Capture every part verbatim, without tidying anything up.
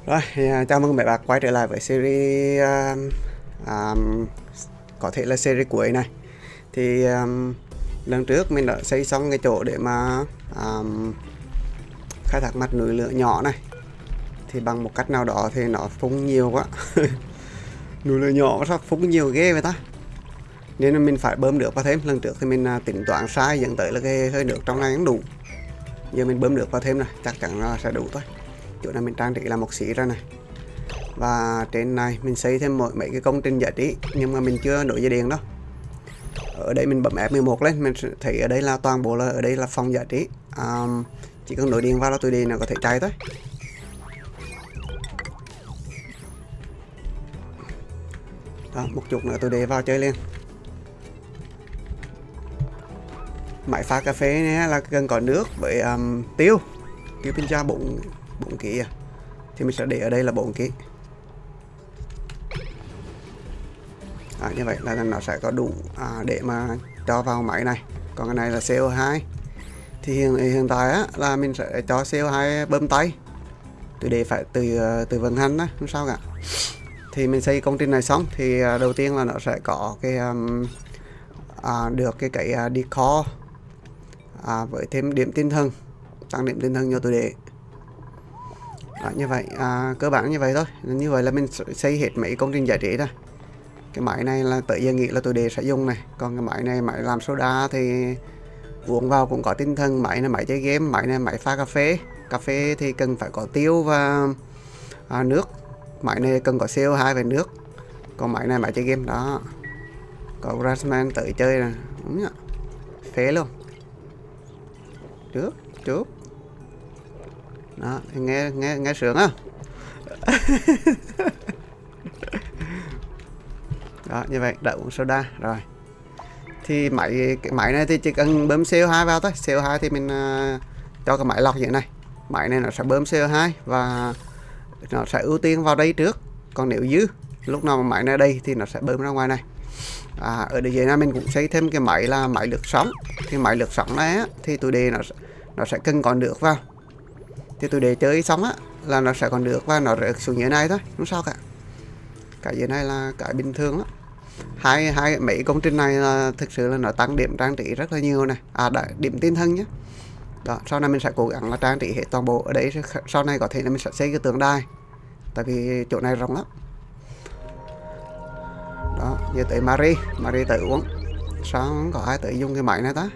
Rồi, chào mừng mấy bạn quay trở lại với series um, um, có thể là series cuối này. Thì um, lần trước mình đã xây xong cái chỗ để mà um, khai thác mặt núi lửa nhỏ này. Thì bằng một cách nào đó thì nó phun nhiều quá. Núi lửa nhỏ sao phun nhiều ghê vậy ta? Nên là mình phải bơm nước vào thêm. Lần trước thì mình uh, tính toán sai, dẫn tới là cái hơi nước trong này không đủ. Giờ mình bơm nước vào thêm rồi, chắc chắn là sẽ đủ thôi. Chỗ này mình trang trí là một xí ra này. Và trên này mình xây thêm một mấy cái công trình giá trị, nhưng mà mình chưa nối dây điện đâu. Ở đây mình bấm F mười một lên, mình thấy ở đây là toàn bộ là ở đây là phòng giá trị. À, chỉ cần nối điện vào là tụi đi nó có thể chạy thôi. Đó, một chút nữa tôi để vào chơi lên. Máy pha cà phê này là cần có nước với um, tiêu tiêu pin cha bốn bốn kg à. Thì mình sẽ để ở đây là bốn kg. À, như vậy là nó sẽ có đủ à, để mà cho vào máy này. Còn cái này là xê o hai. Thì hiện, hiện tại á, là mình sẽ cho xê o hai bơm tay. Từ để phải từ từ vận hành đó, không sao cả. Thì mình xây công trình này xong thì đầu tiên là nó sẽ có cái um, à, được cái cái uh, decor à, với thêm điểm tinh thần, tăng điểm tinh thần cho tôi để. Đó, như vậy à, cơ bản như vậy thôi. Như vậy là mình xây hết mấy công trình giá trị ra. Cái máy này là tới giờ nghĩ là tôi để sẽ dùng này. Còn cái máy này máy làm soda thì uống vào cũng có tinh thần. Máy này máy chơi game, máy này máy pha cà phê. Cà phê thì cần phải có tiêu và à, nước. Máy này cần có xê o hai và nước. Còn máy này máy chơi game đó. Có Grassman tới chơi nè. Đúng nhá. Phế luôn. Trước, trước. Đó, nghe nghe nghe sướng á. Đó, như vậy đã uống soda rồi. Thì máy cái máy này thì chỉ cần bơm xê o hai vào thôi. xê o hai thì mình uh, cho cái máy lọc như thế này. Máy này nó sẽ bơm xê o hai và nó sẽ ưu tiên vào đây trước. Còn nếu dư lúc nào mà máy này đây thì nó sẽ bơm ra ngoài này. À, ở đây dưới này mình cũng xây thêm cái máy là máy lướt sóng. Thì máy lướt sóng này á, thì tôi đề nó nó sẽ cần còn nước vào. Thì tôi để chơi xong á là nó sẽ còn nước và nó rớt xuống dưới này thôi, không sao cả. Cái dưới này là cái bình thường đó. Hai hai mấy công trình này là thực sự là nó tăng điểm trang trí rất là nhiều này. À, đã, điểm tinh thần nhé. Đó, sau này mình sẽ cố gắng là trang trí hết toàn bộ ở đấy. Sau này có thể là mình sẽ xây cái tượng đài, tại vì chỗ này rộng lắm. Đó, giờ tới Marie, Marie tới uống. Sao không có ai tới dùng cái máy này ta?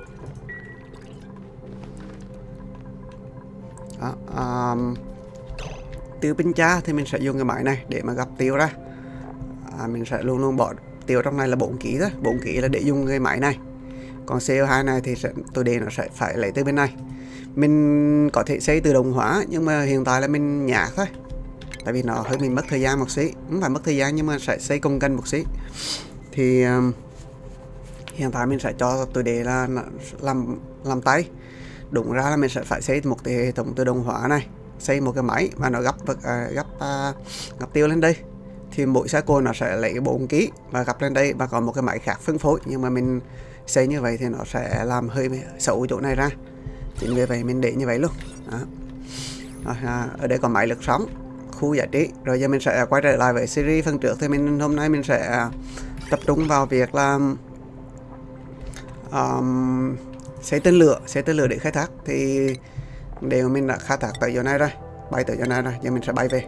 Đó, um, tiêu pin cha thì mình sẽ dùng cái máy này để mà gấp tiêu ra. À, mình sẽ luôn luôn bỏ tiêu trong này là bốn kg thôi, bốn kg là để dùng cái máy này. Còn xê o hai này thì sẽ, tôi đề nó sẽ phải lấy từ bên này. Mình có thể xây tự động hóa nhưng mà hiện tại là mình nhạc thôi, tại vì nó hơi mình mất thời gian một xí. Không phải mất thời gian nhưng mà sẽ xây công cân một xí. Thì um, hiện tại mình sẽ cho tôi đề là làm làm tay. Đúng ra là mình sẽ phải xây một cái hệ thống tự động hóa này, xây một cái máy và nó gấp uh, gấp uh, gấp tiêu lên đây. Thì mỗi cycle nó sẽ lấy bốn kg và gấp lên đây và có một cái máy khác phân phối. Nhưng mà mình xây như vậy thì nó sẽ làm hơi xấu chỗ này ra, chính vì vậy mình để như vậy luôn. Đó. À, ở đây có máy lướt sóng, khu giá trị. Rồi giờ mình sẽ quay trở lại với series phần trước. Thì mình hôm nay mình sẽ tập trung vào việc làm um, xây tên lửa, xây tên lửa để khai thác. Thì đều mình đã khai thác tới chỗ này rồi, bay tới chỗ này rồi, giờ mình sẽ bay về.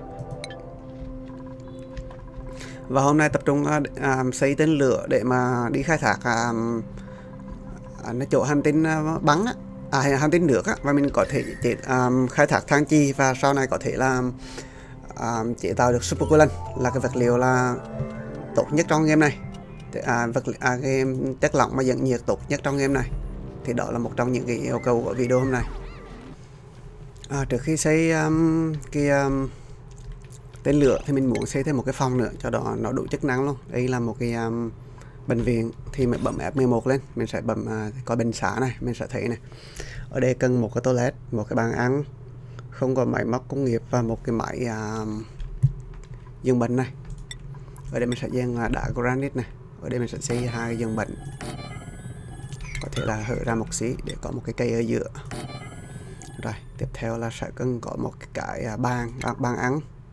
Và hôm nay tập trung uh, xây tên lửa để mà đi khai thác uh, uh, chỗ hành tinh uh, bắn á, à, hành tinh nước á, và mình có thể chế, uh, khai thác than chì và sau này có thể là uh, chế tạo được super coolant, là cái vật liệu là tốt nhất trong game này. À, vật à, cái chất lỏng mà dẫn nhiệt tốt nhất trong game này. Thì đó là một trong những cái yêu cầu của video hôm nay. À, trước khi xây um, cái um, tên lửa thì mình muốn xây thêm một cái phòng nữa cho đó nó đủ chức năng luôn. Đây là một cái um, bệnh viện. Thì mình bấm F mười một lên, mình sẽ bấm uh, coi bệnh xá này, mình sẽ thấy này. Ở đây cần một cái toilet, một cái bàn ăn, không có máy móc công nghiệp và một cái máy uh, giường bệnh này. Ở đây mình sẽ dán uh, đá granite này. Ở đây mình sẽ xây hai giường bệnh, có thể là hở ra một xí để có một cái cây ở giữa. Rồi tiếp theo là sẽ cần có một cái bàn bàn ăn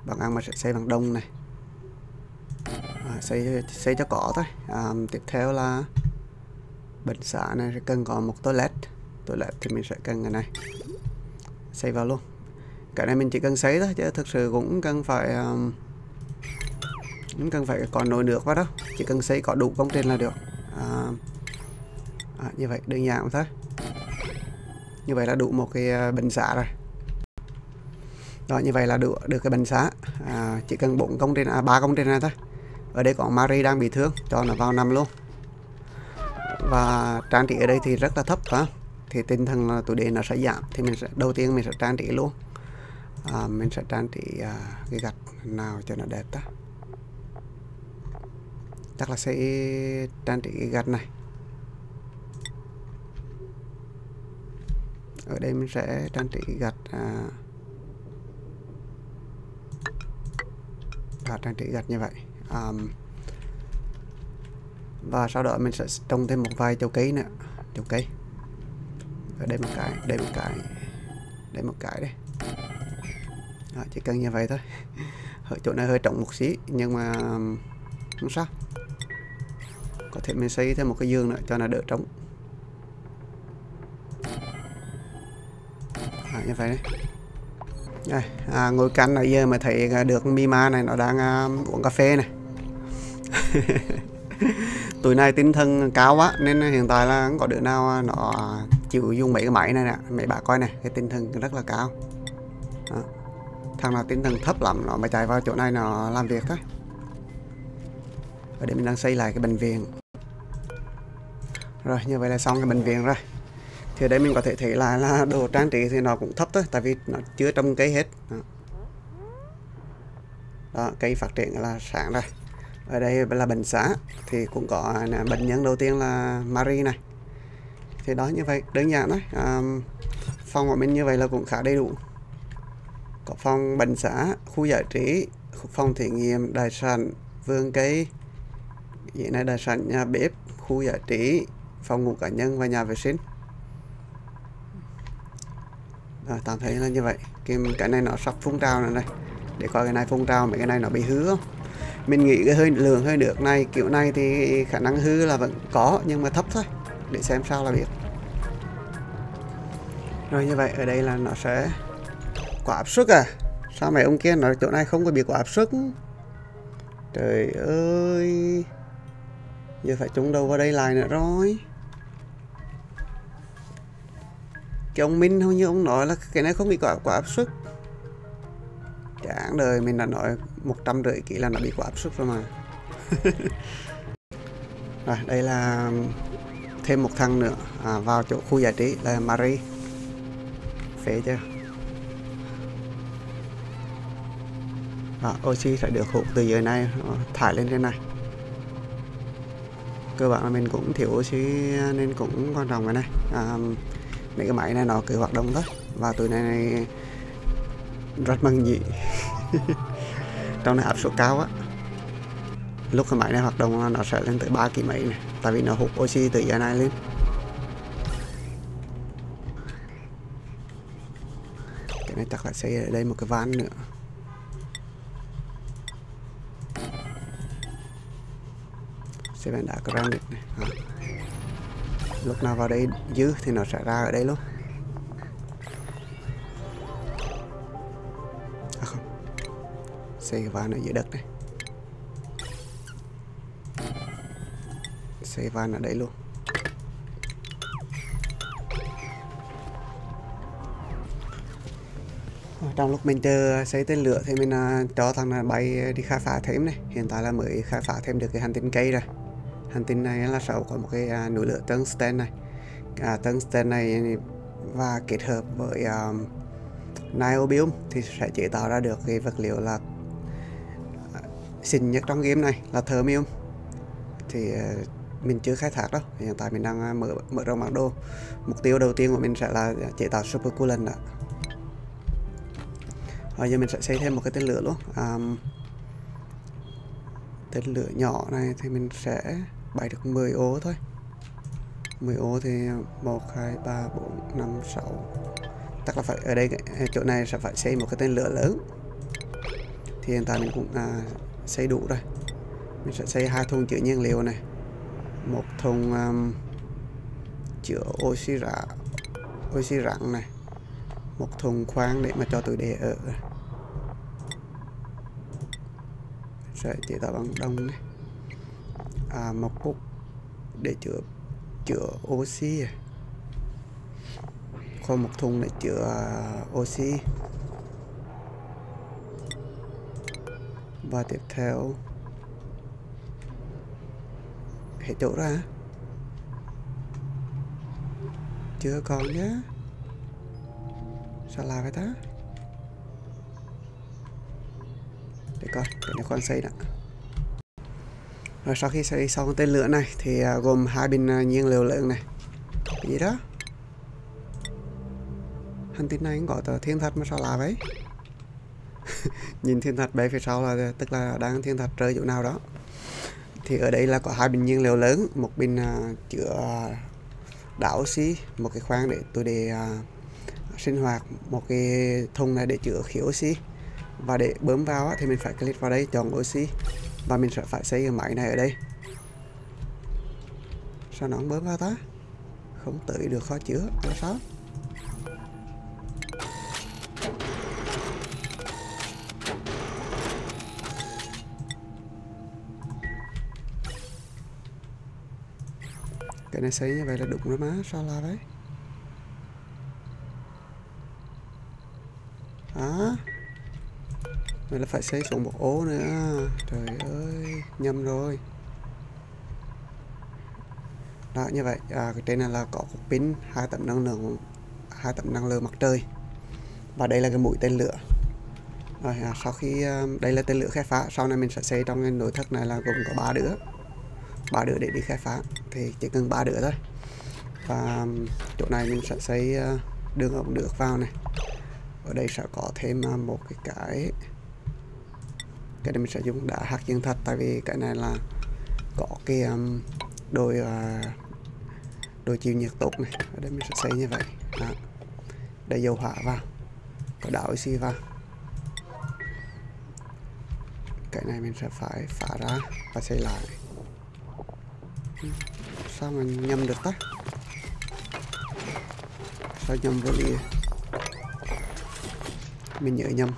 Bằng ăn mà sẽ xây bằng đông này. À, xây xây cho có thôi. À, tiếp theo là bệnh xá này sẽ cần có một toilet. Toilet thì mình sẽ cần cái này. Xây vào luôn. Cái này mình chỉ cần xây thôi chứ thực sự cũng cần phải um, cũng cần phải có nồi nước vào đâu, chỉ cần xây có đủ công trình là được. À, à, như vậy đơn giản thôi. Như vậy là đủ một cái bệnh xá rồi. Đó, như vậy là đủ được cái bệnh xá. À, chỉ cần bốn công trình, à ba công trình này thôi. Ở đây có Marie đang bị thương, cho nó vào nằm luôn. Và trang trí ở đây thì rất là thấp phải không? Thì tinh thần là tụi đề nó sẽ giảm. Thì mình sẽ đầu tiên mình sẽ trang trí luôn. À, mình sẽ trang trí à, cái gạch nào cho nó đẹp ta. Chắc là sẽ trang trí cái gạch này. Ở đây mình sẽ trang trí cái gạch à, đó, trang trí gạch như vậy. À, và sau đó mình sẽ trồng thêm một vài chậu cây nữa. Chậu cây. Ở đây một cái, đây một cái, đây một cái đây. Đó, chỉ cần như vậy thôi. Ở chỗ này hơi trống một xí nhưng mà không sao. Có thể mình xây thêm một cái giường nữa cho nó đỡ trống. À, như vậy đấy. Đây, à, ngồi canh nãy giờ mà thấy được Mima này nó đang uh, uống cà phê này. Tụi này tinh thần cao quá nên hiện tại là không có đứa nào nó chịu dùng mấy cái máy này nè. Mấy bà coi này, cái tinh thần rất là cao. Đó. Thằng nào tinh thần thấp lắm nó mới chạy vào chỗ này nó làm việc thôi. Ở đây mình đang xây lại cái bệnh viện. Rồi, như vậy là xong cái bệnh viện rồi. Thì ở đây mình có thể thấy là, là đồ trang trí thì nó cũng thấp thôi, tại vì nó chưa trồng cây hết. Đó, Đó cây phát triển là sáng rồi. Ở đây là bệnh xá thì cũng có bệnh nhân đầu tiên là Marie này. Thì đó, như vậy đơn giản đấy. À, phòng của mình như vậy là cũng khá đầy đủ. Có phòng bệnh xá, khu giải trí, phòng thí nghiệm, đại sảnh, vườn cây, vậy này, đại sảnh, nhà bếp, khu giải trí, phòng ngủ cá nhân và nhà vệ sinh. Rồi, tạm thấy là như vậy. Cái, cái này nó sắp phun trào nữa này. Để coi cái này phun trào, mấy cái này nó bị hư không. Mình nghĩ cái hơi lượng hơi nước này kiểu này thì khả năng hư là vẫn có nhưng mà thấp thôi. Để xem sao là biết. Rồi, như vậy ở đây là nó sẽ có áp suất à. Sao mấy ông kia nói chỗ này không có bị có áp suất. Trời ơi, giờ phải trúng đầu vào đây lại nữa rồi. Cái ông Minh không như ông nói là cái này không bị có áp suất. Chẳng đời mình đã nói một trăm rưỡi kỹ là nó bị có áp suất rồi mà. Rồi, đây là thêm một thằng nữa à, vào chỗ khu giải trí là Marie. Phế chưa. Đó, oxy sẽ được hút từ dưới này thải lên trên này. Cơ bản là mình cũng thiếu oxy nên cũng quan trọng cái này. À, mấy cái máy này nó cứ hoạt động thôi. Và tụi này, này rất mừng dị. Trong này áp suất cao á. Lúc cái máy này hoạt động nó sẽ lên tới ba ký mấy này. Tại vì nó hút oxy từ dưới này lên. Cái này chắc là xây ở đây một cái van nữa. Xây bàn đá granite này. À. Lúc nào vào đây dư thì nó sẽ ra ở đây luôn. À không, xây cái van ở dưới đất này. Xây van ở đây luôn. Trong lúc mình chờ xây tên lửa thì mình uh, cho thằng này bay đi khai phá thêm này. Hiện tại là mới khai phá thêm được cái hành tinh cây rồi. Hành tinh này là sau có một cái uh, núi lửa tungsten này. Uh, tungsten này và kết hợp với uh, niobium thì sẽ chế tạo ra được cái vật liệu là uh, xịn nhất trong game này là therium. Thì uh, mình chưa khai thác đâu. Hiện tại mình đang uh, mở mở rộng bản đồ. Mục tiêu đầu tiên của mình sẽ là chế tạo super coolant đó. Rồi giờ mình sẽ xây thêm một cái tên lửa luôn. À, tên lửa nhỏ này thì mình sẽ bày được mười ô thôi. mười ô thì một, hai, ba, bốn, năm, sáu. Chắc là phải ở đây chỗ này sẽ phải xây một cái tên lửa lớn. Thì hiện tại mình cũng à, xây đủ rồi. Mình sẽ xây hai thùng chứa nhiên liệu này, một thùng um, chứa oxy rạ oxy rắn này, một thùng khoáng để mà cho tụi đề ở, sẽ chế tạo bằng đồng này, à, một cục để chứa chứa oxy, còn một thùng để chứa uh, oxy. Và tiếp theo hết chỗ ra chưa còn nhá, sao là vậy ta? Để coi, để nó khoan xây đã. Rồi sau khi xây xong tên lửa này thì uh, gồm hai bình uh, nhiên liệu lớn này. Cái gì đó? Hành tinh này cũng có tờ thiên thạch mà sao là vậy? Nhìn thiên thạch bay phía sau là tức là đang thiên thạch rơi chỗ nào đó. Thì ở đây là có hai bình nhiên liệu lớn, một bình uh, chứa uh, đảo oxy, một cái khoang để tôi để uh, sinh hoạt, một cái thùng này để chứa khí oxy. Và để bơm vào á, thì mình phải click vào đây chọn oxy và mình sẽ phải xây cái máy này ở đây. Sao nó không bơm vào ta? Không tới được khó chứa là sao? Cái này xây như vậy là đúng rồi má, sao là vậy? À, vậy là phải xây xuống một ố nữa. Trời ơi, nhầm rồi. Đó, như vậy, à, cái trên này là có cục pin, hai tấm năng lượng, hai tấm năng lượng mặt trời. Và đây là cái mũi tên lửa. Rồi, à, sau khi uh, đây là tên lửa khai phá, sau này mình sẽ xây trong cái nội thất này là gồm có ba đứa, ba đứa để đi khai phá, thì chỉ cần ba đứa thôi. Và chỗ này mình sẽ xây uh, đường ống nước vào này. Ở đây sẽ có thêm uh, một cái cái cái này mình sẽ dùng đá hạt nhân thật, tại vì cái này là có cái um, đôi uh, đôi chịu nhiệt tốt này. Ở đây mình sẽ xây như vậy. Đó. Đây dầu hỏa vào, có đảo oxy vào. Cái này mình sẽ phải phá ra và xây lại. Sao mà nhầm được ta? Sao nhầm vô đi? Mình nhớ nhầm.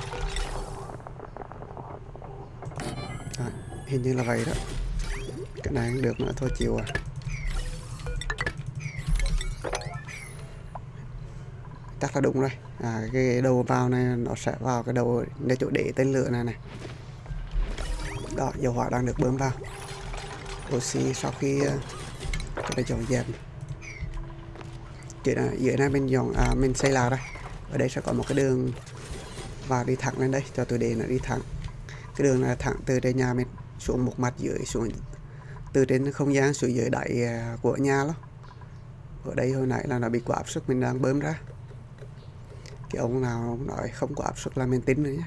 À, hình như là vậy đó. Cái này không được nữa thôi chịu à. Chắc là đúng rồi. À, cái đầu vào này nó sẽ vào cái đầu để chỗ để tên lửa này này. Đó, dầu hỏa đang được bơm vào. Oxy sau khi uh, cái này dọn dẹp. Chỉ là dưới này mình dọn à, mình xây lại đây. Ở đây sẽ có một cái đường và đi thẳng lên đây cho tôi để nó đi thẳng. Cái đường này thẳng từ trên nhà mình xuống một mặt dưới, xuống từ trên không gian xuống dưới đáy uh, của nhà đó. Ở đây hồi nãy là nó bị quá áp suất mình đang bơm ra. Cái ông nào nói không có áp suất là mình tính nữa nhé.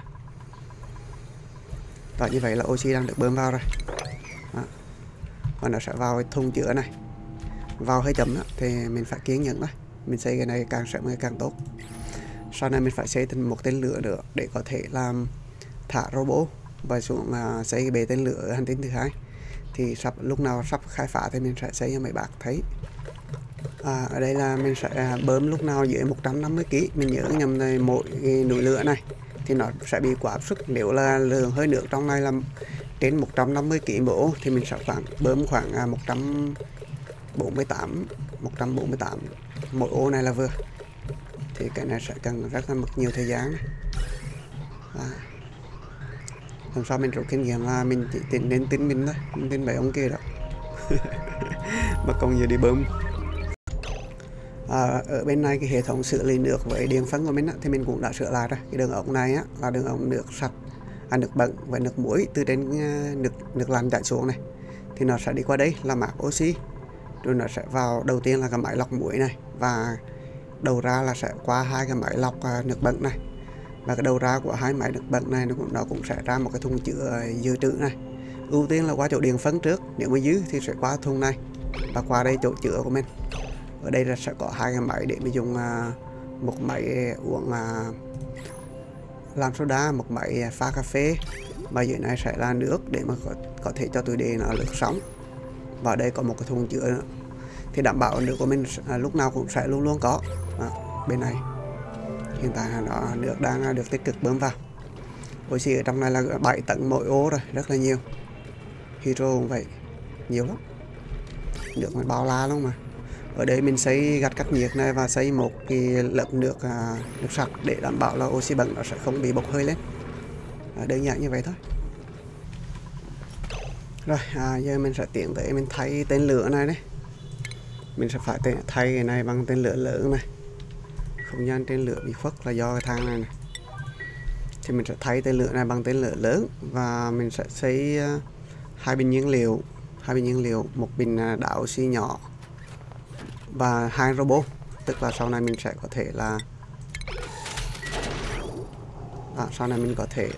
Đó, như vậy là oxy đang được bơm vào rồi. Đó. Và nó sẽ vào cái thùng chứa này. Vào hơi chậm đó, thì mình phải kiên nhẫn thôi. Mình xây cái này càng sớm càng tốt. Sau này mình phải xây thành một tên lửa nữa để có thể làm thả robot và xuống uh, xây cái bể tên lửa ở hành tinh thứ hai. Thì sắp lúc nào sắp khai phá thì mình sẽ xây cho mấy bác thấy. À, ở đây là mình sẽ uh, bơm lúc nào dưới một trăm năm mươi ki lô gam. Mình nhớ nhầm này, mỗi cái núi lửa này thì nó sẽ bị quá áp suất. Nếu là lượng hơi nước trong này là trên một trăm năm mươi ki lô gam mỗi ô thì mình sẽ khoảng bơm khoảng một trăm bốn mươi tám một trăm bốn mươi tám mỗi ô này là vừa. Thì cái này sẽ cần rất là mất nhiều thời gian này. À. Lần sau mình rút kinh nghiệm là mình chỉ tin nên tin mình thôi, mình tin mấy ông kia đó. Mà còn giờ đi bơm. À, ở bên này cái hệ thống xử lý nước với điện phân của mình á, thì mình cũng đã sửa lại rồi. Cái đường ống này á, là đường ống nước sạch, à, nước bẩn và nước muối từ trên uh, nước nước lạnh chảy xuống này, thì nó sẽ đi qua đây là map oxy, rồi nó sẽ vào đầu tiên là cái máy lọc muối này, và đầu ra là sẽ qua hai cái máy lọc uh, nước bẩn này, và cái đầu ra của hai máy nước bẩn này nó cũng, nó cũng sẽ ra một cái thùng chứa uh, dự trữ này. Ưu tiên là qua chỗ điện phân trước, nếu mà dư thì sẽ qua thùng này và qua đây chỗ chứa của mình. Ở đây là sẽ có hai cái máy để mình dùng uh, một máy uống uh, làm soda, một máy pha cà phê, và dưới này sẽ là nước để mà có, có thể cho tụi đề nó lướt sóng. Và ở đây có một cái thùng chứa nữa, thì đảm bảo nước của mình à, lúc nào cũng sẽ luôn luôn có. Đó, bên này hiện tại là nó nước đang được tích cực bơm vào. Oxy ở trong này là bảy tấn mỗi ô rồi, rất là nhiều. Hydro cũng vậy, nhiều lắm, nước mà bao la luôn mà. Ở đây mình xây gạt cách nhiệt này và xây một cái lớp nước à, nước sạch để đảm bảo là oxy bẩn nó sẽ không bị bốc hơi lên. À, đơn giản như vậy thôi. Rồi à, giờ mình sẽ tiến tới mình thay tên lửa này đấy. Mình sẽ phải thay cái này bằng tên lửa lớn này. Không gian tên lửa bị khuất là do cái thang này này. Thì mình sẽ thay tên lửa này bằng tên lửa lớn, và mình sẽ xây uh, hai bình nhiên liệu, hai bình nhiên liệu, một bình uh, đảo oxy nhỏ và hai robot. Tức là sau này mình sẽ có thể là à, sau này mình có thể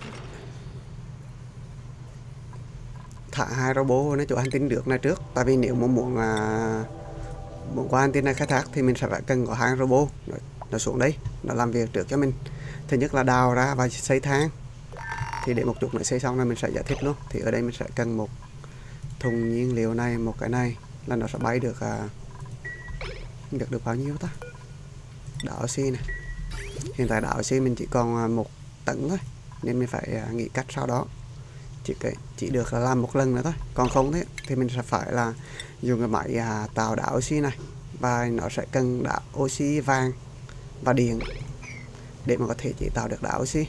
thả hai robot nó chỗ hành tinh nước này trước. Tại vì nếu mà muốn uh, muốn qua hành tinh này khai thác thì mình sẽ phải cần có hai robot nó, nó xuống đây, nó làm việc trước cho mình. Thứ nhất là đào ra và xây thang, thì để một chút nữa xây xong rồi mình sẽ giải thích luôn. Thì ở đây mình sẽ cần một thùng nhiên liệu này, một cái này là nó sẽ bay được uh, được được bao nhiêu ta? Đảo oxy này. Hiện tại đảo oxy mình chỉ còn uh, một tấn thôi, nên mình phải uh, nghĩ cách sau đó. Chỉ cái chỉ được là làm một lần nữa thôi. Còn không thế thì mình sẽ phải là dùng cái máy uh, tạo đảo oxy này, và nó sẽ cần đảo oxy vàng và điện để mà có thể chế tạo được đảo oxy.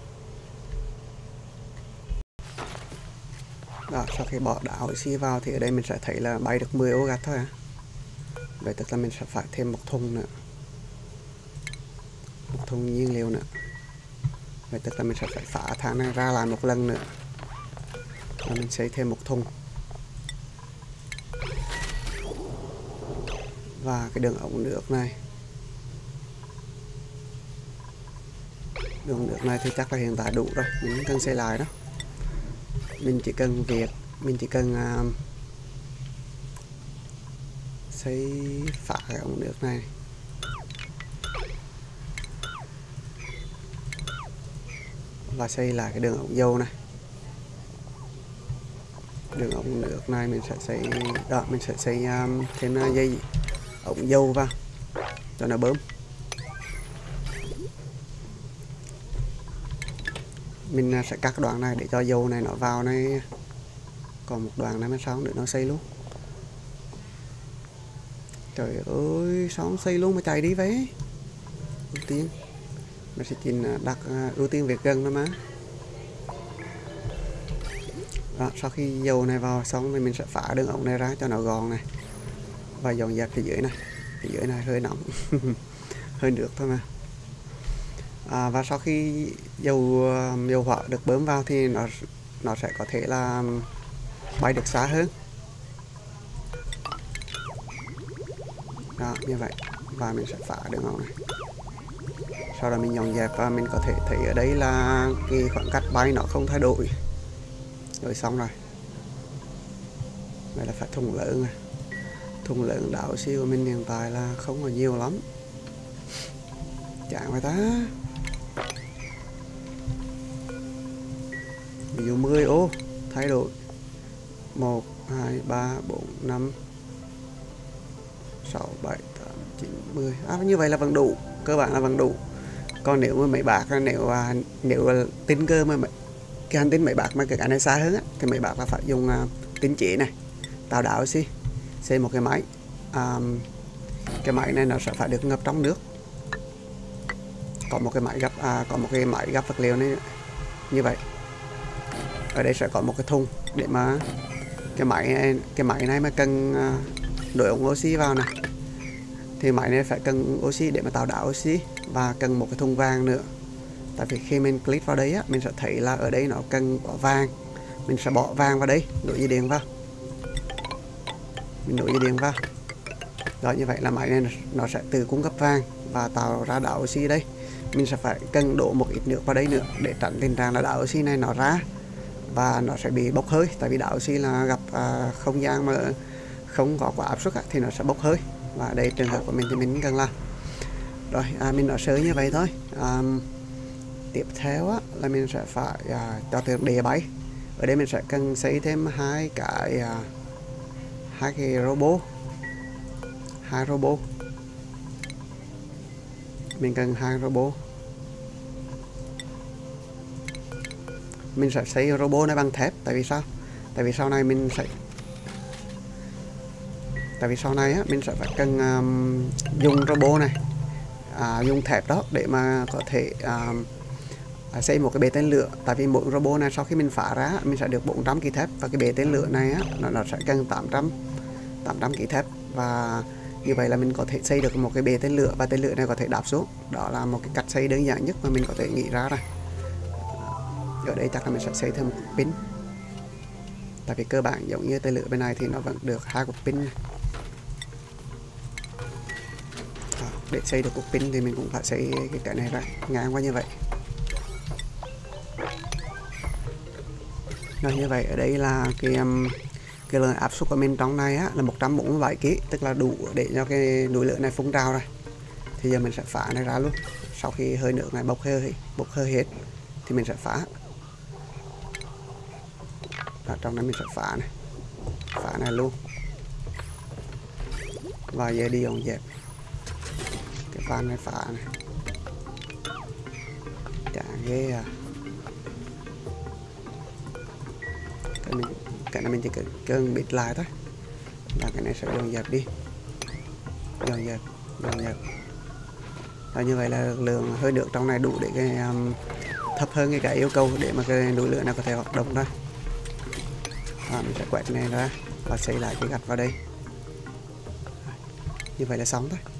Đó, sau khi bỏ đảo oxy vào thì ở đây mình sẽ thấy là bay được mười ô gạch thôi à. Vậy tức là mình sẽ phải thêm một thùng nữa, một thùng nhiên liệu nữa. Vậy tức là mình sẽ phải phá thang này ra lại một lần nữa, và mình xây thêm một thùng. Và cái đường ống nước này, đường nước này thì chắc là hiện tại đủ rồi, mình không cần xây lại đó. Mình chỉ cần việc mình chỉ cần uh, xây phá cái ống nước này, và xây lại cái đường ống dầu này. Đường ống nước này mình sẽ xây đó, mình sẽ xây um, thêm uh, dây ống dầu vào cho nó bơm. Mình sẽ cắt đoạn này để cho dầu này nó vào này, còn một đoạn này bên sau nữa nó xây luôn. Trời ơi, sao không xây luôn mà chạy đi vậy? Ưu tiên mình sẽ chỉ đặt ưu tiên việc gần thôi mà. Đó, sau khi dầu này vào xong thì mình sẽ phá đường ống này ra cho nó gọn này, và dọn dẹp phía dưới này. Phía dưới này hơi nóng hơi nước thôi mà. À, và sau khi dầu dầu hỏa được bơm vào thì nó nó sẽ có thể là bay được xa hơn. Đó, như vậy. Và mình sẽ phá đường ống này. Sau đó mình dọn dẹp, và mình có thể thấy ở đây là cái khoảng cách bay nó không thay đổi. Rồi xong rồi. Đây là phải thùng lớn này. Thùng lớn đảo oxy của mình hiện tại là không có nhiều lắm. Chẳng phải ta. Ví dụ mười ô thay đổi một, hai, ba, bốn, năm, sáu, bảy, tám, chín, mười. À, như vậy là vẫn đủ, cơ bản là vẫn đủ. Còn nếu mà mấy bạc nếu nếu tính cơ mà cái hành tinh mấy bạc mà cái này xa hơn á, thì mấy bạc là phải dùng uh, tính chế này, tạo đảo oxy, xây một cái máy. Um, cái máy này nó sẽ phải được ngập trong nước. Có một cái máy gấp à, có một cái máy gấp vật liệu này như vậy. Ở đây sẽ có một cái thùng để mà cái máy này, cái máy này mà cần uh, đổi ống oxy vào này, thì máy này phải cần oxy để mà tạo đảo oxy, và cần một cái thùng vàng nữa. Tại vì khi mình click vào đây á, mình sẽ thấy là ở đây nó cần có vàng, mình sẽ bỏ vàng vào đây, đổi dây điện vào, mình đổi dây điện vào. Đó, như vậy là máy này nó sẽ tự cung cấp vàng và tạo ra đảo oxy đây. Mình sẽ phải cần đổ một ít nước vào đây nữa để tránh tình trạng là đảo oxy này nó ra và nó sẽ bị bốc hơi. Tại vì đảo oxy là gặp à, không gian mà không có quá áp suất thì nó sẽ bốc hơi, và đây trường hợp của mình thì mình cần làm. Rồi à, mình nói sơ như vậy thôi. à, Tiếp theo á, là mình sẽ phải à, cho tường đè bay. Ở đây mình sẽ cần xây thêm hai cái à, hai cái robot, hai robot. Mình cần hai robot. Mình sẽ xây robot này bằng thép. Tại vì sao? Tại vì sau này mình sẽ Tại vì sau này á, mình sẽ phải cần um, dùng robot này, à, dùng thép đó để mà có thể um, à, xây một cái bệ tên lửa. Tại vì mỗi robot này sau khi mình phá ra mình sẽ được bốn trăm ki thép, và cái bệ tên lửa này á, nó, nó sẽ cần tám trăm ki thép, và như vậy là mình có thể xây được một cái bệ tên lửa, và tên lửa này có thể đáp xuống. Đó là một cái cách xây đơn giản nhất mà mình có thể nghĩ ra rồi. Ở đây chắc là mình sẽ xây thêm một cục pin. Tại vì cơ bản giống như tên lửa bên này thì nó vẫn được hai cục pin này. Để xây được cục pin thì mình cũng phải xây cái cái này ra ngang qua như vậy. Rồi như vậy ở đây là cái um, cái lượng áp suất của mình trong này á, là một trăm bốn mươi bảy ki lô gam, tức là đủ để cho cái núi lửa này phun trào rồi. Thì giờ mình sẽ phá này ra luôn. Sau khi hơi nước này bốc hơi bốc hơi hết thì mình sẽ phá. Ở trong này mình sẽ phá này, phá này luôn. Và giờ đi dọn dẹp cái van này, phá này. Chả ghê à. Cái mình cái này mình chỉ cần, cần bịt lại thôi. Và cái này sẽ dọn dẹp đi, dọn dẹp dọn dẹp. Và như vậy là lượng hơi nước trong này đủ để cái um, thấp hơn cái, cái yêu cầu để mà cái núi lửa này có thể hoạt động thôi. À, mình sẽ quẹt cái này ra và xây lại cái gạch vào đây. Như vậy là xong thôi.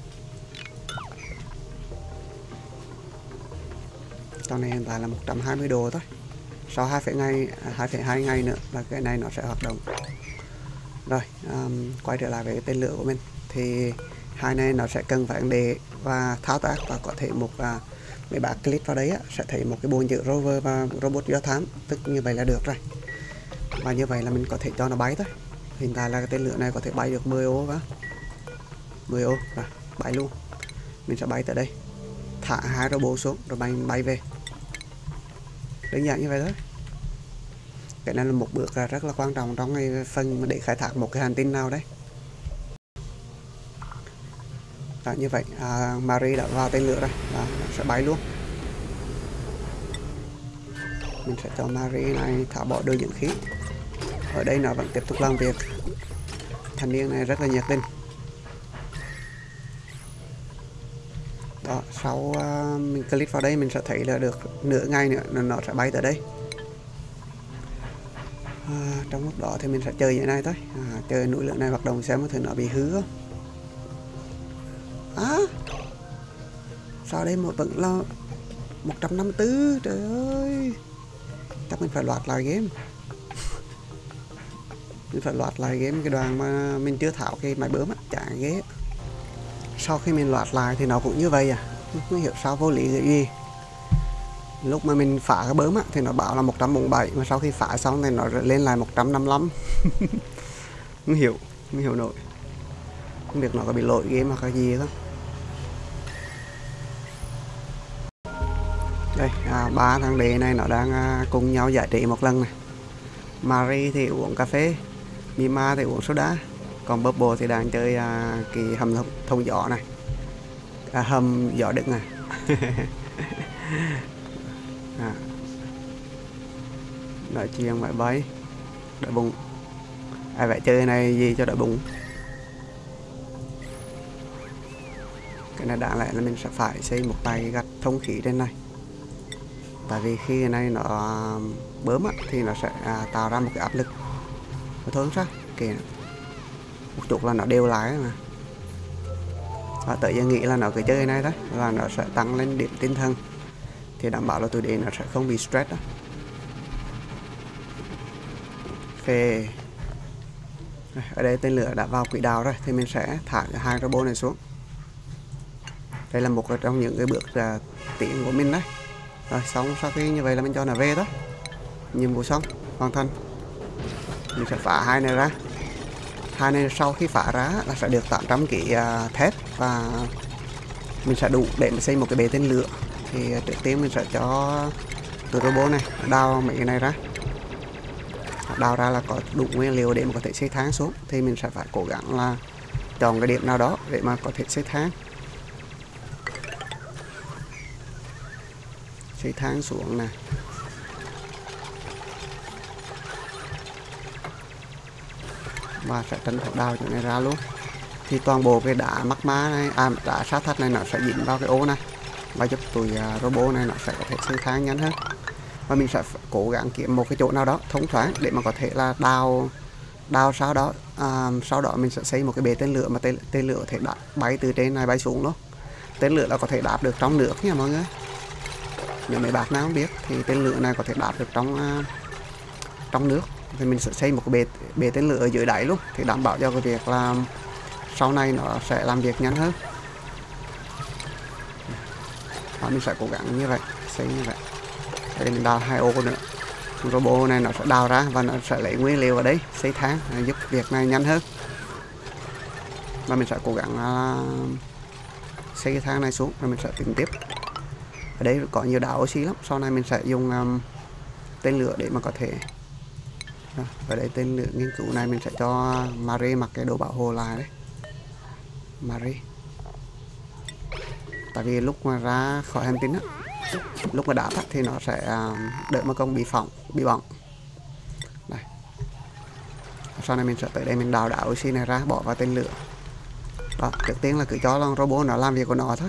Trong này hiện tại là một trăm hai mươi độ thôi. Sau hai phẩy hai ngày nữa là cái này nó sẽ hoạt động. Rồi um, quay trở lại với cái tên lửa của mình. Thì hai này nó sẽ cần phải để và thao tác, và có thể một uh, mấy bạn click vào đấy á, sẽ thấy một cái bộ chữ rover và robot do thám. Tức như vậy là được rồi. Và như vậy là mình có thể cho nó bay thôi. Hiện tại là cái tên lửa này có thể bay được mười ô và mười ô rồi, bay luôn. Mình sẽ bay tới đây, thả hai robot xuống rồi bay bay về. Đơn giản như vậy thôi. Cái này là một bước rất là quan trọng trong cái phần để khai thác một cái hành tinh nào đấy. Đó, như vậy à, Marie đã vào tên lửa rồi, đó, sẽ bay luôn. Mình sẽ cho Marie này thả bỏ đồ dưỡng khí. Ở đây nó vẫn tiếp tục làm việc. Thanh niên này rất là nhiệt tình. Đó, sau uh, mình click vào đây mình sẽ thấy là được nửa ngày nữa nó sẽ bay tới đây. À, trong lúc đó thì mình sẽ chơi như thế này thôi, à, chơi núi lửa này hoạt động xem có thể nó bị hư không. À, sao đây mà vẫn là một trăm năm mươi tư, trời ơi. Chắc mình phải loạt lại game. Mình phải loạt lại game cái đoạn mà mình chưa tháo cái máy bướm á, chả ghê. Sau khi mình loạt lại thì nó cũng như vậy à, không hiểu sao vô lý cái gì. Lúc mà mình phá cái bướm á thì nó bảo là một trăm bốn mươi bảy, mà sau khi phá xong thì nó lên lại một trăm năm mươi lăm. Không hiểu, không hiểu nổi. Không biết nó có bị lỗi game hoặc cái gì không. Đây, à, ba thằng đệ này nó đang à, cùng nhau giải trí một lần này. Marie thì uống cà phê, Mima thì uống soda, còn Bubble thì đang chơi à, cái hầm thông, thông gió này, à, hầm gió đựng này. À, nói chuyện máy bay đợi bụng. Ai vậy chơi này gì cho đợi bụng. Cái này đã lại là mình sẽ phải xây một tay gạch thông khí trên này. Tại vì khi cái này nó bướm á, thì nó sẽ à, tạo ra một cái áp lực. Thôi sao kìa, một chút là nó đều lại mà. Và tự nhiên nghĩ là nó cứ chơi này đó là nó sẽ tăng lên điểm tinh thần, thì đảm bảo là tụi đến nó sẽ không bị stress đó. Phê. Ở đây tên lửa đã vào quỹ đạo rồi thì mình sẽ thả hai robot này xuống. Đây là một trong những cái bước uh, tiến của mình đấy. Rồi xong sau khi như vậy là mình cho nó về đó. Nhiệm vụ xong, hoàn thành. Mình sẽ phá hai này ra. Hai này sau khi phá ra là sẽ được tám trăm ký uh, thép, và mình sẽ đủ để mà xây một cái bệ tên lửa. thì trước tiên mình sẽ cho từ robot này đào mấy cái này ra. Đào ra là có đủ nguyên liệu để mà có thể xây thang xuống, thì mình sẽ phải cố gắng là chọn cái điểm nào đó để mà có thể xây thang. Xây thang xuống nè. Và sẽ tranh thủ đào chỗ này ra luôn. Thì toàn bộ cái đá magma này, à đá sa thạch này nó sẽ dính vào cái ô này và giúp tụi uh, robot này nó sẽ có thể xây thang nhanh hơn. Và mình sẽ cố gắng kiếm một cái chỗ nào đó thông thoáng để mà có thể là đào đào sau đó à, sau đó mình sẽ xây một cái bể tên lửa mà tên, tên lửa có thể đáp, bay từ trên này bay xuống luôn. Tên lửa là có thể đáp được trong nước nha mọi người. Nếu mấy bạn nào không biết thì tên lửa này có thể đáp được trong uh, trong nước. Thì mình sẽ xây một cái bể bể tên lửa ở dưới đáy luôn, thì đảm bảo cho cái việc là sau này nó sẽ làm việc nhanh hơn. Và mình sẽ cố gắng như vậy, xây như vậy. Đây mình đào hai ô nữa. Robot này nó sẽ đào ra và nó sẽ lấy nguyên liệu ở đây xây thang, giúp việc này nhanh hơn. Và mình sẽ cố gắng uh, xây cái thang này xuống rồi mình sẽ tính tiếp. Ở đây có nhiều đảo oxy lắm, sau này mình sẽ dùng um, tên lửa để mà có thể. Ở đây tên lửa nghiên cứu này mình sẽ cho Marie mặc cái đồ bảo hộ lại đấy. Marie. Tại vì lúc mà ra khỏi hành tinh á, lúc mà đáp thì nó sẽ đỡ mà công bị phỏng, bị bỏng. Đây. Sau này mình sẽ tới đây mình đào đảo oxy này ra bỏ vào tên lửa. Đó, trước tiên là cứ cho con robot nó làm việc của nó thôi.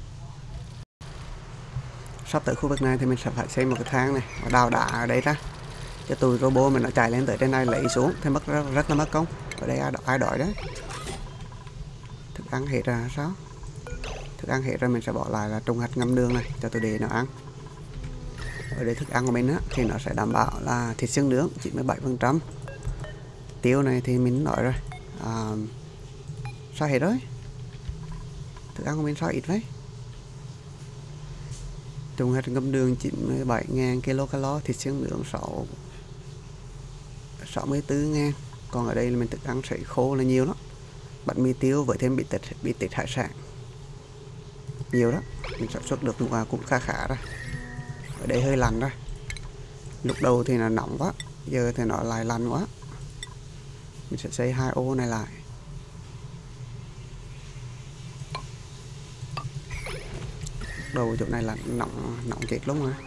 Sắp tới khu vực này thì mình sẽ phải xây một cái thang này và đào đá ở đây ra. Cho tụi robot mình nó chạy lên tới trên này lấy xuống thì mất rất, rất là mất công. Ở đây ai đòi đấy. Thức ăn hết ra sao? Thức ăn hết rồi mình sẽ bỏ lại là trùng hạt ngâm đường này cho tụi để nó ăn. Ở đây thức ăn của mình á, thì nó sẽ đảm bảo là thịt xương nướng chín mươi bảy phần trăm. Tiêu này thì mình nói rồi. À, sao hết rồi? Thức ăn của mình sao ít đấy? Trùng hạt ngâm đường chín mươi bảy nghìn kilocalo, thịt xương nướng sáu mươi tư nghìn. Còn ở đây là mình thức ăn sấy khô là nhiều đó. Bánh mì tiêu với thêm bị tịch bị tịch hải sản. Nhiều đó, mình sản xuất được một cũng khá khá ra. Ở đây hơi lạnh ra. Lúc đầu thì nó nóng quá, giờ thì nó lại lạnh quá. Mình sẽ xây hai ô này lại. Đầu chỗ này là nóng nóng chết luôn rồi.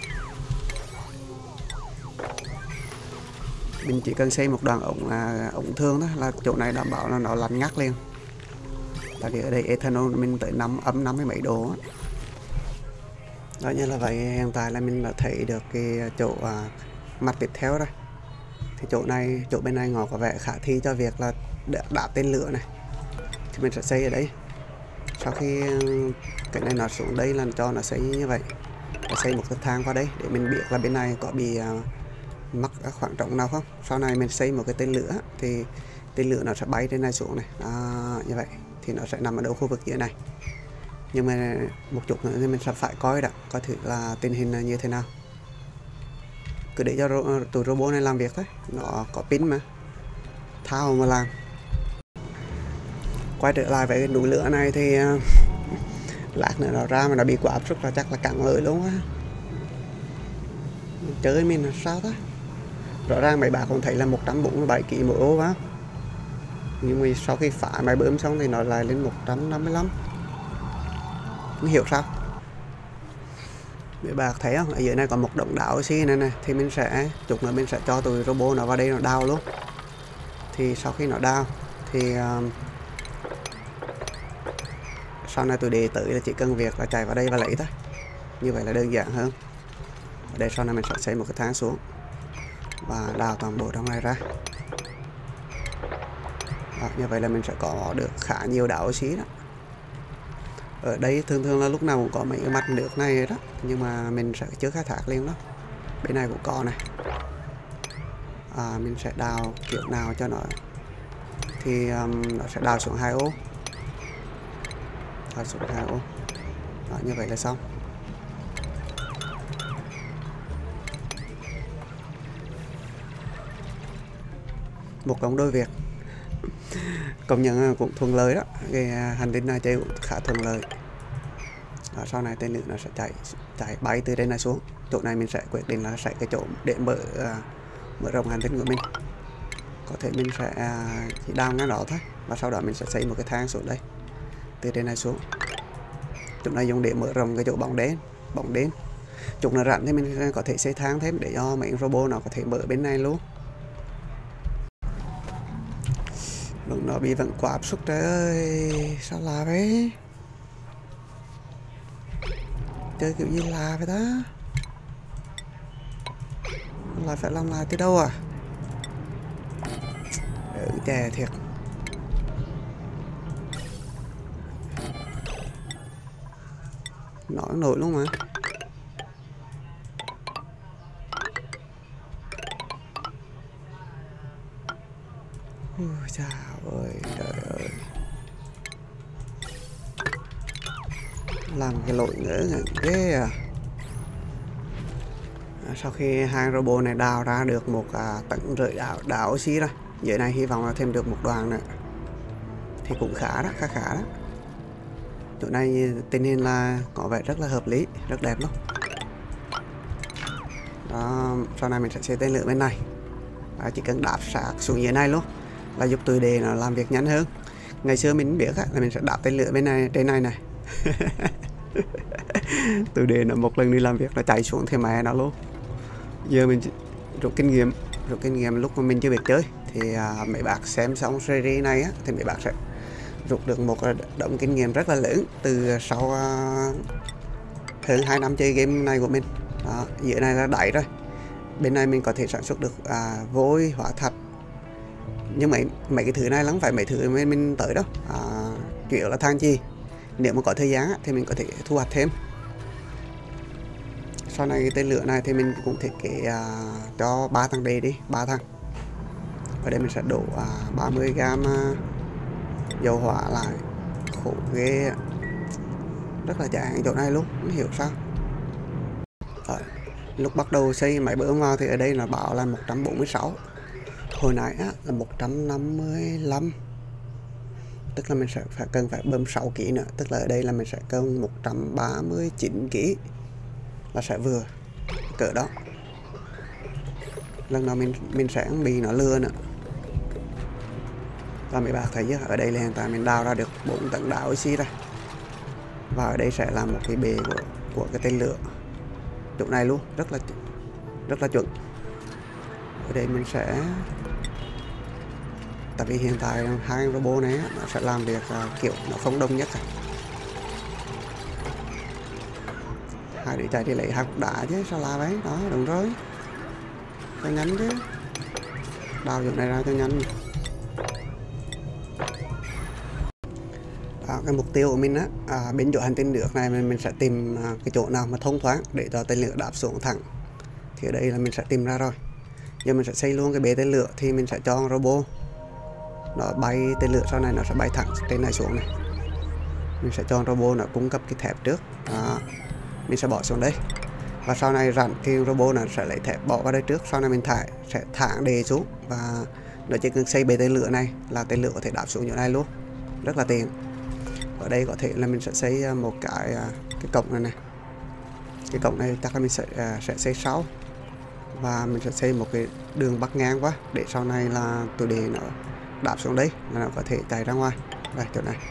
Mình chỉ cần xây một đoạn ống à, ống thương đó là chỗ này đảm bảo là nó lạnh ngắt liền. Tại vì ở đây ethanol mình tới năm ấm năm mươi mấy độ á. Đó như là vậy, hiện tại là mình đã thấy được cái chỗ à, mặt tiếp theo rồi. Thì chỗ này, chỗ bên này ngỏ có vẻ khả thi cho việc là đáp tên lửa này. Thì mình sẽ xây ở đây. Sau khi cái này nó xuống đây là cho nó xây như vậy. Và xây một cái thang qua đây để mình biết là bên này có bị uh, mắc khoảng trống nào không. Sau này mình xây một cái tên lửa thì tên lửa nó sẽ bay trên này xuống này. À, như vậy thì nó sẽ nằm ở đâu khu vực dưới này. Nhưng mà một chút nữa thì mình sẽ phải coi đã, coi thử là tình hình như thế nào. Cứ để cho tụi robot này làm việc thôi, nó có pin mà, thao mà làm. Quay trở lại với cái núi lửa này thì uh, lát nữa nó ra mà nó bị quá áp suất là chắc là cắn lưỡi luôn á. Chơi mình là sao đó. Rõ ràng mấy bạn cũng thấy là một trăm bốn mươi bảy ki lô gam mỗi ô á. Nhưng mà sau khi phá máy bơm xong thì nó lại lên một trăm năm mươi lăm. Không hiểu sao. Mấy bạn thấy không? Ở dưới này có một động đảo oxy này này. Thì mình sẽ, chút nữa mình sẽ cho tụi robot nó vào đây nó đào luôn. Thì sau khi nó đào thì uh, sau này tôi để tới là chỉ cần việc là chạy vào đây và lấy thôi. Như vậy là đơn giản hơn. Ở đây sau này mình sẽ xây một cái thang xuống và đào toàn bộ trong này ra. Đó, như vậy là mình sẽ có được khá nhiều đảo oxy đó. Ở đây thường thường là lúc nào cũng có mấy cái mặt nước này đó, nhưng mà mình sẽ chưa khai thác liền đó. Bên này cũng có này. À, mình sẽ đào kiểu nào cho nó thì um, nó sẽ đào xuống hai ô. Đào xuống hai ô. Đó, như vậy là xong. Một công đôi việc. Công nhận cũng thuận lợi đó. Cái hành tinh này chơi cũng khá thuận lợi. Đó, sau này tên lửa nó sẽ chạy chạy bay từ đây này xuống. Chỗ này mình sẽ quyết định là sẽ cái chỗ để mở uh, mở rộng hành tinh của mình. Có thể mình sẽ uh, chỉ đào ngang đó thôi, và sau đó mình sẽ xây một cái thang xuống đây từ đây này xuống. Chỗ này dùng để mở rộng cái chỗ bóng đen bóng đen Chỗ nào rảnh thì mình có thể xây thang thêm để cho mấy robot nó có thể mở bên này luôn. Lúc nó bị vẫn quá áp suất, trời ơi sao là vậy, chơi kiểu gì là vậy ta, lại phải làm lại từ đâu à. Ừ, chè thiệt. Nói nổi luôn mà. Ôi chào ơi, trời ơi, làm cái lỗi ngỡ ngàng ghê à. À, sau khi hai robot này đào ra được một à, tầng rưỡi đảo đảo oxy rồi, dưới này hy vọng là thêm được một đoàn nữa thì cũng khá đó, khá khá đó. Chỗ này tình hình là có vẻ rất là hợp lý, rất đẹp luôn. Đó, sau này mình sẽ xây tên lửa bên này. Đó, chỉ cần đạp sạc xuống dưới này luôn là giúp tụi đề nó làm việc nhanh hơn. Ngày xưa mình biết á, là mình sẽ đạp tên lửa bên này, trên này này. Tụi đề nó một lần đi làm việc nó chạy xuống thì mẹ nó luôn. Giờ mình rút kinh nghiệm, rút kinh nghiệm lúc mà mình chưa biết chơi thì à, mấy bác xem xong series này á, thì mấy bác sẽ rút được một động kinh nghiệm rất là lớn từ sau uh, hơn hai năm chơi game này của mình. Đó, dưới này là đáy rồi, bên này mình có thể sản xuất được à, vôi, hóa thạch, nhưng mấy mấy cái thứ này lắm phải mấy thứ mình, mình tới đâu. À, chủ yếu là than chi, nếu mà có thời gian á, thì mình có thể thu hoạch thêm. Sau này cái tên lửa này thì mình cũng thiết kế à, cho ba thằng đề đi, ba thằng. Ở đây mình sẽ đổ à, ba mươi gam à, dầu hỏa lại, khổ ghê, rất là chán chỗ này luôn, không hiểu sao. Ở lúc bắt đầu xây máy bơm vào thì ở đây là bảo là một trăm bốn mươi sáu, hồi nãy á, là một trăm năm mươi lăm, tức là mình sẽ phải cần phải bơm sáu ki lô gam nữa, tức là ở đây là mình sẽ cần một trăm ba mươi chín ki lô gam là sẽ vừa cỡ đó. Lần nào mình mình sẽ bị nó lừa nữa. Và mấy bạn thấy chứ, ở đây là hiện tại mình đào ra được bốn tầng đảo oxy đây, và ở đây sẽ là một cái bề của, của cái tên lửa chỗ này luôn, rất là rất là chuẩn. Ở đây mình sẽ, tại vì hiện tại hai robot này nó sẽ làm việc uh, kiểu nó không đông nhất. Hai đứa chạy đi lấy hai cục đá chứ sao là đấy. Đó, đúng rồi, cho nhanh chứ, đào chỗ này ra cho nhanh. Đó, cái mục tiêu của mình á, à, bên chỗ hành tinh nước này mình, mình sẽ tìm à, cái chỗ nào mà thông thoáng để cho tên lửa đáp xuống thẳng. Thì ở đây là mình sẽ tìm ra rồi. Giờ mình sẽ xây luôn cái bể tên lửa, thì mình sẽ cho robot nó bay tên lửa, sau này nó sẽ bay thẳng trên này xuống này. Mình sẽ cho robot nó cung cấp cái thép trước. Đó, mình sẽ bỏ xuống đây, và sau này rảnh thì robot nó sẽ lấy thép bỏ vào đây trước, sau này mình thải sẽ thẳng đề xuống, và nó chỉ cần xây bể tên lửa này là tên lửa có thể đáp xuống chỗ này luôn, rất là tiện. Ở đây có thể là mình sẽ xây một cái cái cổng này này, cái cổng này chắc là mình sẽ sẽ xây sau, và mình sẽ xây một cái đường bắc ngang quá để sau này là tụi đề nó đáp xuống đây là nó có thể chạy ra ngoài đây chỗ này.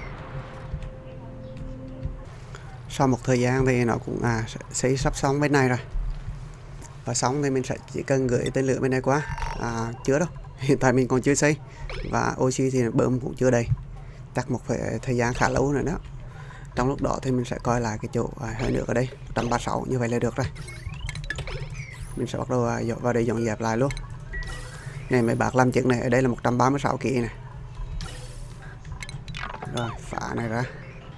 Sau một thời gian thì nó cũng à sẽ xây sắp xong bên này rồi, và xong thì mình sẽ chỉ cần gửi tên lửa bên này qua. À, chưa đâu, hiện tại mình còn chưa xây, và oxy thì bơm cũng chưa đầy, chắc một thời gian khá lâu nữa đó. Trong lúc đó thì mình sẽ coi lại cái chỗ à, hơi nước ở đây một trăm ba mươi sáu, như vậy là được rồi. Mình sẽ bắt đầu à, vào đây dọn dẹp lại luôn. Này mấy bác làm chuyện này, ở đây là một trăm ba mươi sáu ki lô gam này. Rồi phá này ra.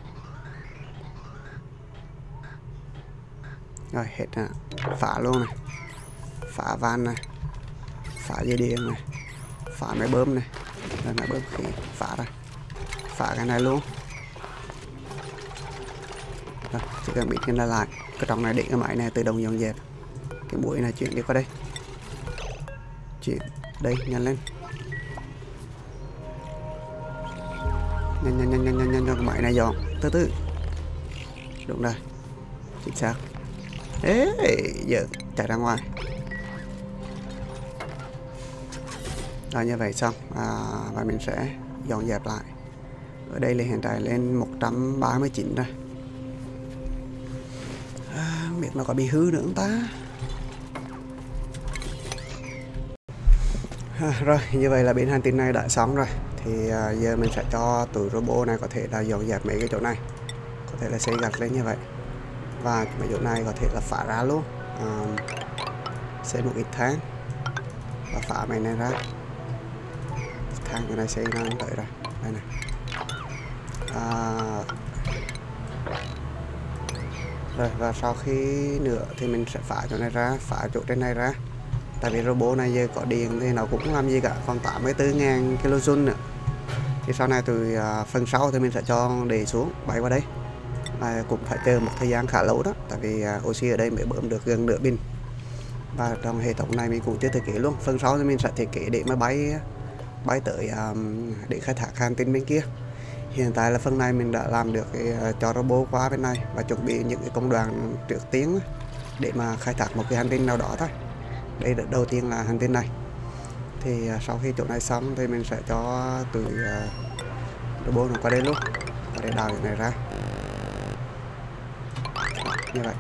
Rồi hết à. Phá luôn này, phá van này, phá dây điện này, phá máy bơm này, rồi máy bơm khí phá ra, phá cái này luôn. Rồi, chỉ cần bị cái này lại, cái trong này để cái máy này tự động dọn dẹp. Cái mũi này chuyển đi qua đây, chuyển đây, nhanh lên, nhanh nhanh nhanh nhanh nhanh nhanh cho cái máy này dọn từ từ. Đúng rồi, chính xác. Ê, giờ chạy ra ngoài. Rồi như vậy xong à, và mình sẽ dọn dẹp lại. Ở đây là hiện tại lên một trăm ba mươi chín rồi. À, không biết nó có bị hư nữa không ta. À, rồi như vậy là bên hành tinh này đã xong rồi. Thì à, giờ mình sẽ cho tụi robot này có thể là dọn dẹp mấy cái chỗ này, có thể là xây gạch lên như vậy, và mấy chỗ này có thể là phá ra luôn. À, xây một ít thang và phá mấy này ra. Thang cái này xây ra tới rồi đây này. À, rồi và sau khi nữa thì mình sẽ phá chỗ này ra, phá chỗ trên này ra. Tại vì robot này giờ có điện thì nó cũng không làm gì cả, còn tám mươi tư nghìn kilojoule nữa. Thì sau này từ à, phần sau thì mình sẽ cho để xuống bay vào đây, và cũng phải chờ một thời gian khá lâu đó, tại vì à, oxy ở đây mới bơm được gần nửa pin. Và trong hệ thống này mình cũng chưa thiết kế luôn, phần sau thì mình sẽ thiết kế để mà bay bay tới um, để khai thác hành tinh bên kia. Hiện tại là phần này mình đã làm được cái, uh, cho robot qua bên này và chuẩn bị những cái công đoạn trước tiên để mà khai thác một cái hành tinh nào đó thôi. Đây là đầu tiên là hành tinh này. Thì uh, sau khi chỗ này xong thì mình sẽ cho từ uh, robot nó qua đây luôn, và để đào cái này ra như vậy,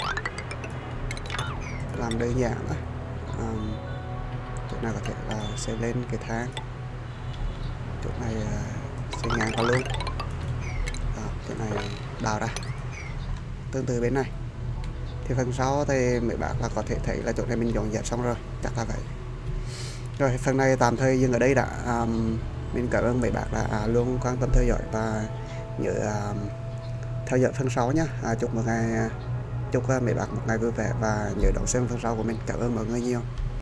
làm đơn giản thôi. Um, chỗ này có thể là xây lên cái thang, chỗ này uh, xây ngang qua luôn. Đó, chỗ này đào ra tương tự bên này. Thì phần sau thì mấy bạn là có thể thấy là chỗ này mình dọn dẹp xong rồi, chắc là vậy. Rồi phần này tạm thời dừng ở đây đã. Um, mình cảm ơn mấy bạn là à, luôn quan tâm theo dõi và nhớ uh, theo dõi phần sau nhé. À, chúc một ngày chúc uh, mấy bạn một ngày vui vẻ và nhớ đón xem phần sau của mình. Cảm ơn mọi người nhiều.